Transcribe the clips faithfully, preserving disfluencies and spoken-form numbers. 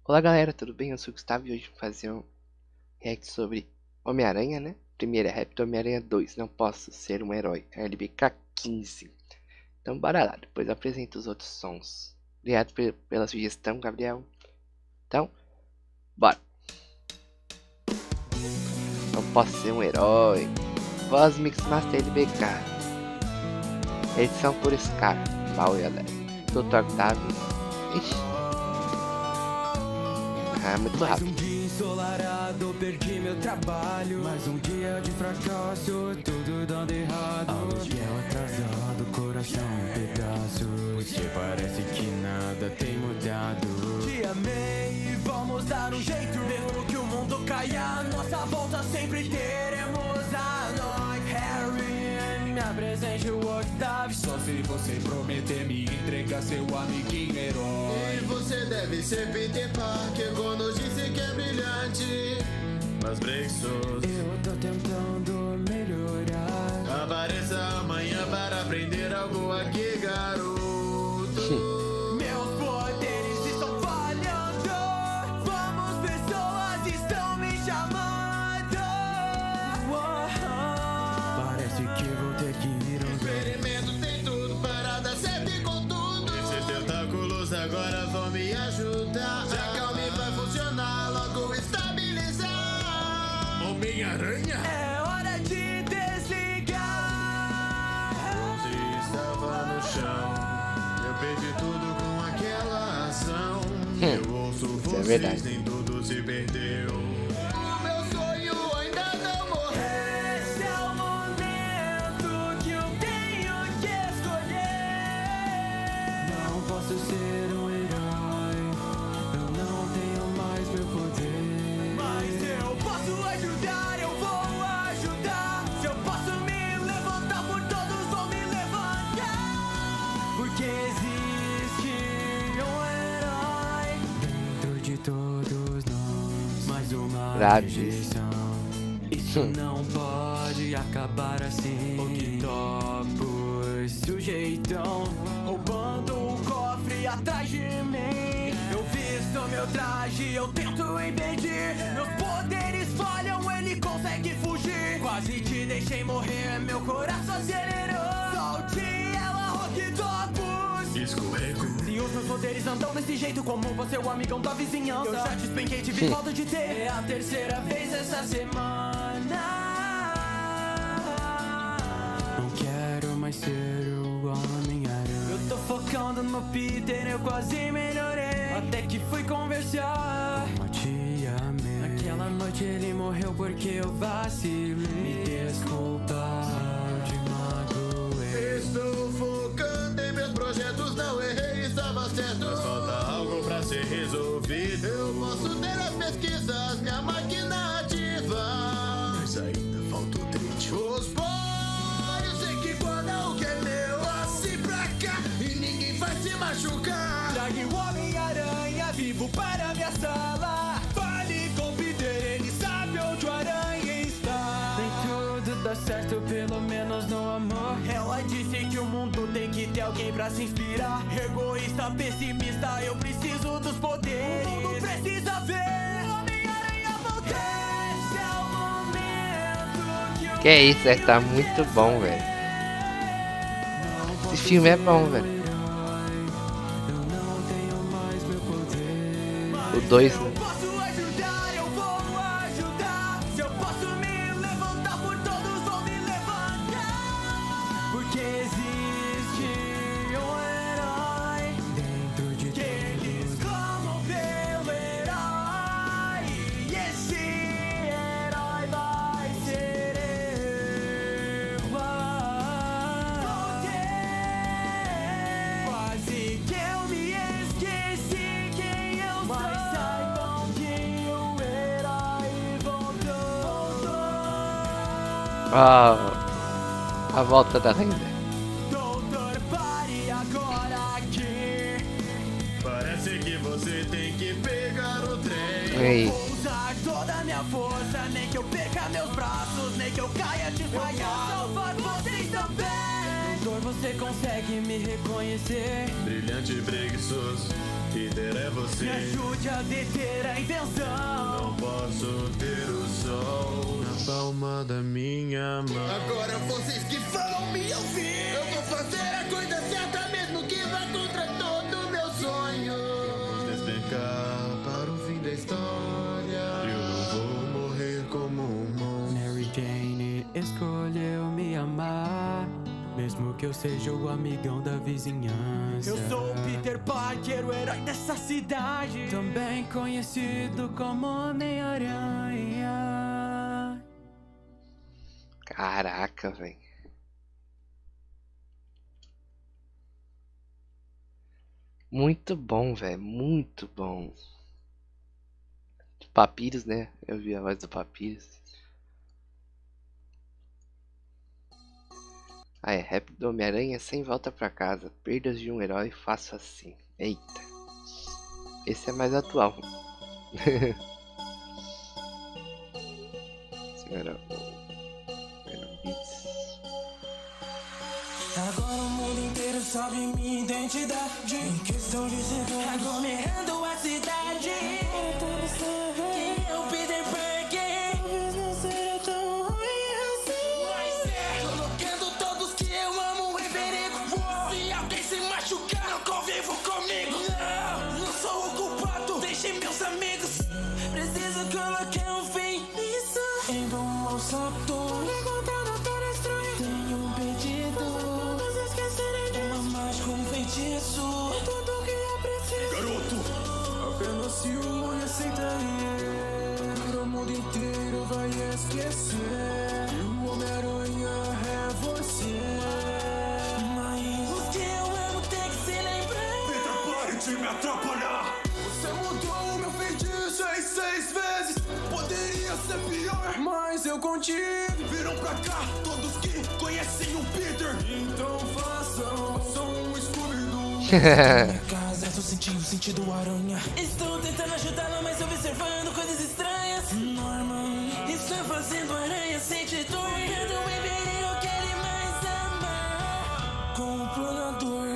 Olá galera, tudo bem? Eu sou o Gustavo e hoje vou fazer um react sobre Homem-Aranha, né? Primeiro é rap do Homem-Aranha dois, Não Posso Ser um Herói, L B K quinze. Então bora lá, depois eu apresento os outros sons. Obrigado pela sugestão, Gabriel. Então, bora! Não posso ser um herói. Voz Mix Master L B K. Edição por Scar, Mal e Alé. doutor Octavio. Ixi. Ah, muito rápido. Mais um dia ensolarado, perdi meu trabalho. Mais um dia de fracasso, tudo dando errado. Aluguel atrasado, coração em pedaços. Você parece que nada tem mudado. Te amei e vamos dar um jeito. Mesmo que o mundo caia, nossa volta sempre teremos a nós. Harry, me apresente o Octavio. Só se você prometer me entregar seu amiguinho herói. E você deve ser Peter Parker quando disse que é brilhante, mas preguiçoso. Eu tô tentando melhorar. Apareça amanhã para aprender algo aqui, garoto. Meus poderes estão falhando. Vamos, pessoas estão me chamando. Parece que vou ter que ir ao Experimento tem tudo para dar certo e com tudo. Esses tentáculos agora vão me ajudar. Se acalme vai funcionar, logo estabilizar. Homem-Aranha? É hora de desligar. Rose estava no chão. Eu perdi tudo com aquela ação. Eu ouço Isso é vocês, verdade. nem tudo se perdeu. O meu sonho ainda não morreu. Esse é o momento que eu tenho que escolher. Não posso ser um herói. Eu não tenho mais meu poder. Mas eu posso ajudar, eu vou ajudar. Se eu posso me levantar, por todos vou me levantar. Porque existe um herói dentro de todos nós. Mais uma Bravo. rejeição. Isso não pode acabar assim. Octopus, sujeitão, roubando o cofre atrás de mim. Eu visto meu traje, eu tento impedir. Meus poderes falham, ele consegue fugir. Quase te deixei morrer, meu coração acelerou. Solte ela, Octopus. Escorrego. Se os meus poderes andam desse jeito, como você é o amigão da vizinhança. Eu já te espenquei, tive falta de ter. É a terceira vez essa semana. Não quero mais ser o Homem-Aranha. Eu tô focando no Peter, eu quase melhorei. Até que fui conversar. Como te amei. Naquela noite ele morreu porque eu vacilei. Me desculpa, eu te magoei. Estou focando em meus projetos, não errei, estava certo. Mas falta algo pra ser resolvido. Eu posso ter as pesquisas, minha máquina ativa. Mas ainda falta o trecho. Os boys sei que guardam o que é meu. Passe pra cá e ninguém vai se machucar. Trague o Homem-Aranha vivo para minha sala. Fale com o Peter, ele sabe onde o aranha está. Nem tudo dá certo, pelo menos no amor. Ela disse que o mundo tem que ter alguém pra se inspirar. Egoísta, pessimista, eu preciso dos poderes. O mundo precisa ver o Homem-Aranha voltar. Esse é o momento que eu Que é isso, é, tá muito bom, velho. Esse filme é bom, velho. O dois, né? posso ajudar, eu vou ajudar. Se eu posso me levantar, por todos vou me levantar. Porque existe um herói dentro de que eles clamam pelo herói. E esse herói vai ser eu. Voltei. Quase que eu me esqueci quem eu sou. Mas saibam que o herói voltou. Ah, a volta da renda. Doutor, pare agora aqui. Parece que você tem que pegar o trem. Ei, Vou usar toda a minha força, nem que eu perca meus braços, nem que eu caia desmaiado. Salvar vocês também. Doutor, você consegue me reconhecer. Brilhante e preguiçoso, Peter é você. Me ajude a deter a intenção. Não posso ter o sol na palma da minha mão. Agora vocês que vão me ouvir, eu vou fazer a coisa certa mesmo que vá contra todo o meu sonho. Vamos despencar para o fim da história. Eu não vou morrer como um monstro. Mary Jane escolheu me amar, mesmo que eu seja o amigão da vizinhança. Eu sou o Peter Parker, o herói dessa cidade, também conhecido como Homem-Aranha. Caraca, velho. Muito bom, velho. Muito bom. Papyrus, né? Eu vi a voz do Papyrus. Ah, é. Rap do Homem-Aranha sem volta pra casa. Perdas de um herói, faço assim. Eita. Esse é mais atual. Senhora. Agora o mundo inteiro sabe minha identidade. Em questão de segundos, aglomerando a cidade. Quem é o Peter Parker? Talvez não seja tão ruim assim, mas é colocando todos que eu amo em perigo. Se alguém se machucar, não convivo comigo. Não, não sou o culpado, deixe meus amigos. Preciso colocar um fim nisso. Em bom ao salto, encontrando toda estranha. Tenho um pedido. Isso é tudo que eu preciso. Garoto! Apenas se o mundo aceitar, o mundo inteiro vai esquecer. E o Homem-Aranha é você. Mas os que eu amo tem que se lembrar. Peter, pare de me atrapalhar! Você mudou o meu feitiço seis, seis vezes. Poderia ser pior, mas eu contigo. Viram pra cá todos que conhecem o Peter. Então façam, façam um Scooby-Doo. Minha casa, tô sentindo o sentido aranha. Estou tentando ajudá-la, mas observando coisas estranhas. Norman, estou fazendo aranha sentir dor. Quando em perigo, quer mais amar. Com o planador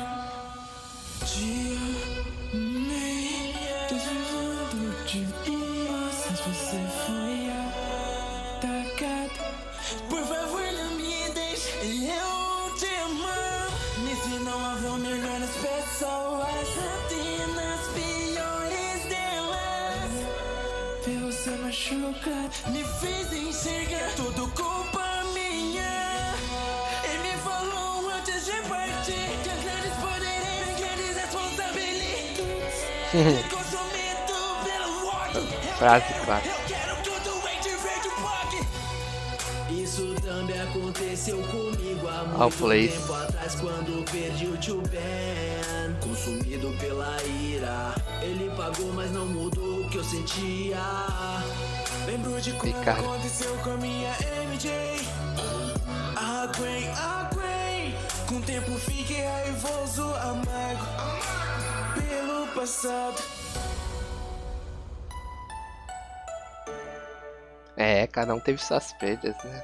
de amei, desvivando de mas você foi atacado. Por favor, não me deixe, eu te amo. Me ensinam a ver o melhor nas pessoas, até nas piores delas. Ver você machucado me fez enxergar tudo culpa minha. Ele me falou antes de partir que grandes poderes têm grandes responsabilidades. Consumido pelo ódio. Frase clássica. Eu quero tudo em de verde pop. Isso também aconteceu comigo há muito All place. tempo atrás, quando perdi o tio Ben. Consumido pela ira, ele pagou, mas não mudou o que eu sentia. Lembro de quando Ricardo. aconteceu com a minha M J. A Gwen, a Gwen. Com o tempo fiquei raivoso, amargo pelo passado. É, cada um teve suas perdas, né?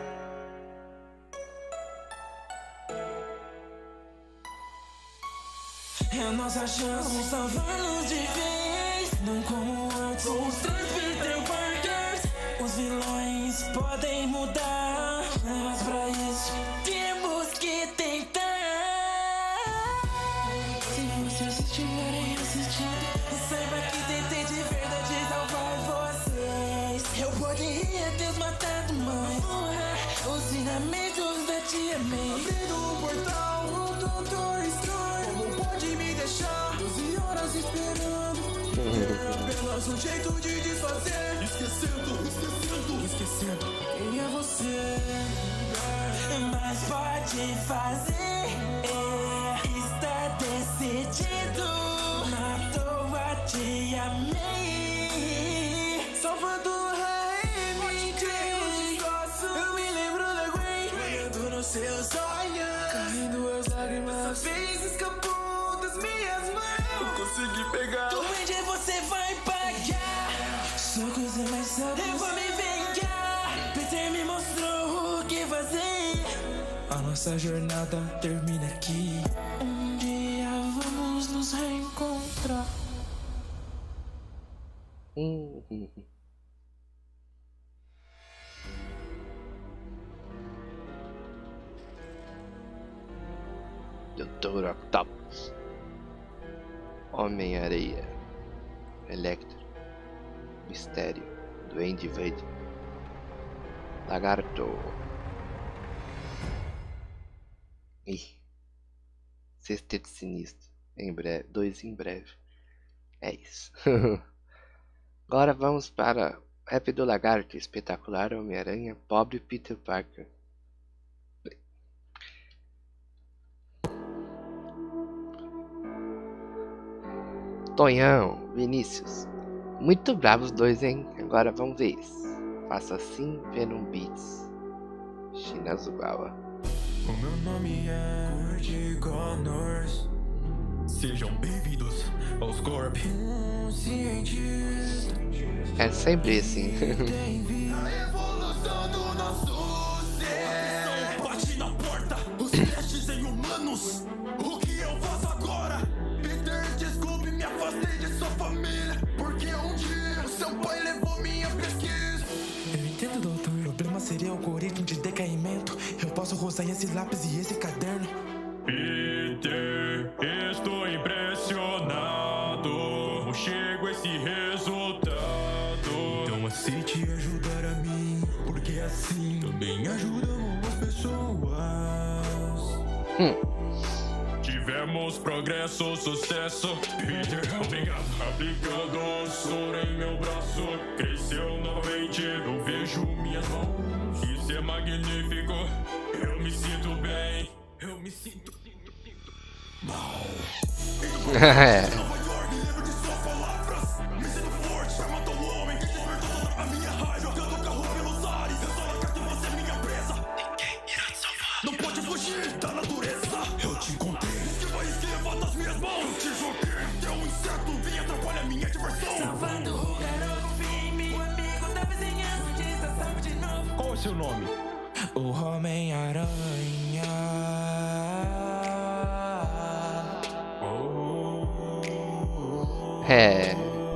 É a nossa chance de salvar-nos de vez. Não como antes, os três Peter Parkers. Os vilões podem mudar, mas pra isso temos que tentar. Se vocês estiverem assistindo, saiba que tentei de verdade salvar vocês. Eu poderia ter os matado, mas os ensinamentos da tia May. Abrindo o portal, o doutor estranho. Como pode me deixar doze horas esperando? É apenas um jeito de desfazer. Esquecendo, esquecendo, esquecendo. Quem é você? Mas pode fazer. É, está decidido. Na toa te amei. Salvando a M J. Eu me lembro da Gwen. Olhando nos seus olhos, caindo as lágrimas. Dessa vez escapou das minhas mãos. Eu consegui pegar. Do onde você vai pagar? Só coisa mais sábia. Eu vou me vingar. Peter me mostrou o que fazer. A nossa jornada termina aqui. Um dia vamos nos reencontrar. Hum, hum, hum. doutor Octopus, Homem-Areia, Electro, Mistério, Duende Verde, Lagarto. Ih, Sexteto Sinistro, em breve, dois em breve. É isso. Agora vamos para Rap do Lagarto, Espetacular Homem-Aranha, Pobre Peter Parker. Tonhão, Vinícius, muito bravos dois, hein? Agora vamos ver isso. Faça assim, Venom Beats, Shinazugawa. O meu nome é Kurt Connors. Sejam bem-vindos aos Corp. Um cientista. É sempre assim. A evolução do nosso ser. Bate na porta, os testes em humanos. O que eu faço agora? Peter, desculpe, me afastei de sua família. Porque um dia o seu pai levou minha pesquisa. Eu entendo, doutor. O problema seria o algoritmo de decaimento. Eu posso usar esse lápis e esse caderno. Peter, estou impressionado. Como chego a esse resultado? Então aceite ajudar a mim, porque assim também ajudam as pessoas. Hum. Tivemos progresso, sucesso. Peter, obrigado. Aplicando o soro em meu braço, cresceu novamente. Eu vejo minhas mãos. Isso é magnífico. Eu me sinto bem. Eu me sinto mal. É. Nova York, lembro de suas palavras. Me sinto forte, chamando o homem que despertou toda a minha raiva. Jogando o carro pelos ares. Eu sou lagarto, você é minha presa. Ninguém irá te salvar. Não pode fugir da natureza. Eu te encontrei. Esquiva, esquiva das minhas mãos. Eu te joguei. É um inseto, vem atrapalhar minha diversão. Salvando o garoto, filme. O amigo da vizinhança está salvo de novo. Qual é o seu nome? O Homem-Aranha. É.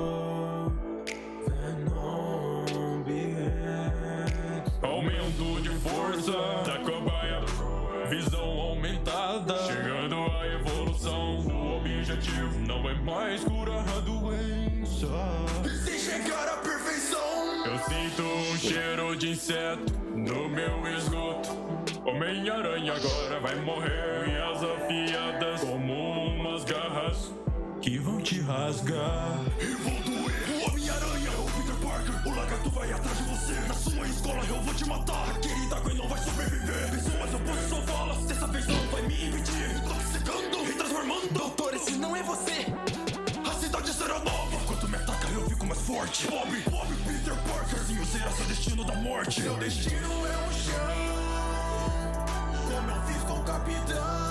Aumento de força da cobaia, visão aumentada, chegando à evolução. O objetivo não é mais curar a doença. E sem chegar à perfeição. Eu sinto um cheiro de inseto no meu esgoto. Homem-Aranha agora vai morrer. Unhas afiadas como umas garras Que vão te rasgar. E vou doer. O Homem-Aranha, o Peter Parker. O lagarto vai atrás de você. Na sua escola eu vou te matar. A querida Gwen não vai sobreviver. Pessoas, eu posso salvá-las. Dessa vez não vai me impedir. Intoxicando e transformando. Doutor, esse não é você. A cidade será nova. Enquanto me ataca eu fico mais forte. Pobre, pobre Peter Parkerzinho será seu destino da morte. Meu destino é um chão, como eu fiz com o capitão.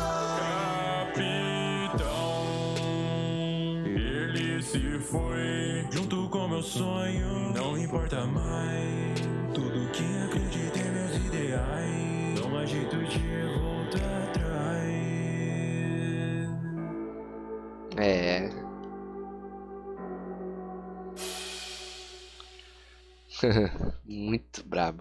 Capitão, ele se foi Junto com meu sonho, não importa mais. Tudo que acredito em meus ideais. Não há jeito de voltar atrás. É. Muito brabo.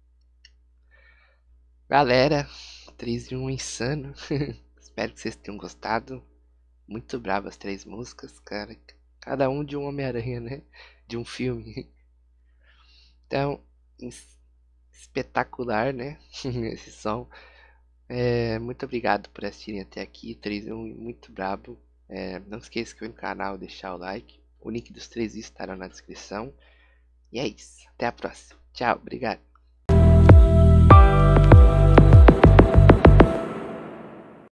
Galera, três de um insano. Espero que vocês tenham gostado. Muito brabo as três músicas, cara. Cada um de um Homem-Aranha, né? De um filme. Então, espetacular, né? Esse som. É, muito obrigado por assistirem até aqui. três de um muito brabo. É, não esqueça de se inscrever no canal, deixar o like. O link dos três estará na descrição. E é isso. Até a próxima. Tchau. Obrigado.